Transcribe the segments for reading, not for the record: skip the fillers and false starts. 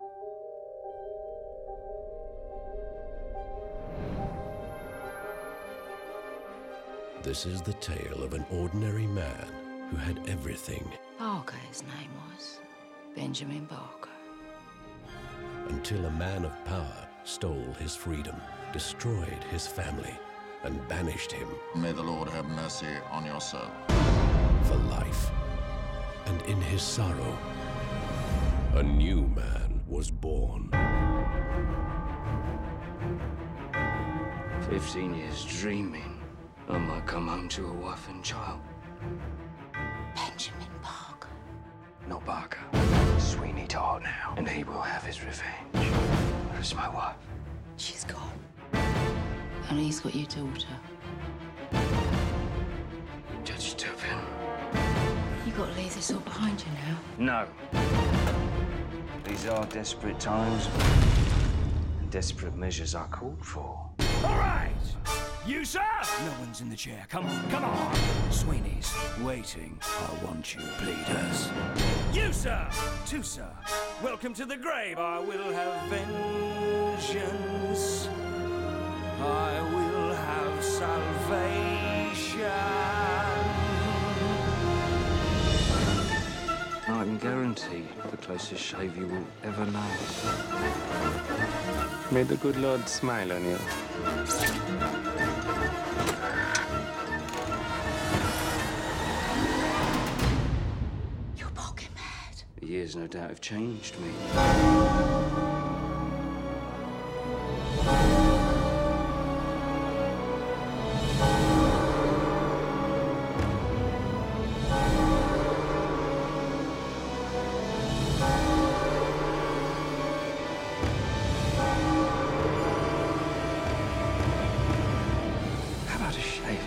This is the tale of an ordinary man who had everything. Barker, his name was. Benjamin Barker. Until a man of power stole his freedom, destroyed his family, and banished him. May the Lord have mercy on your soul. For life. And in his sorrow, a new man was born. 15 years dreaming I might come home to a wife and child. Benjamin Barker. Not Barker. Sweeney Todd now. And he will have his revenge. Where's my wife? She's gone. And he's got your daughter. Judge Turpin. You got to leave this all behind you now. No. These are desperate times. And desperate measures are called for. All right! You, sir? No one's in the chair. Come on, come on. Sweeney's waiting. I want you, pleaders. You, sir! Two, sir. Welcome to the grave. I will have vengeance. I will have salvation. I can guarantee the closest shave you will ever know. May the good Lord smile on you. You're barking mad. The years, no doubt, have changed me. How about a shave?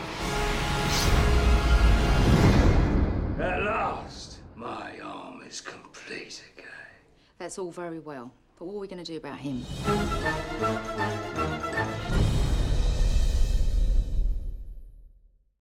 At last, my arm is complete again. That's all very well. But what are we going to do about him?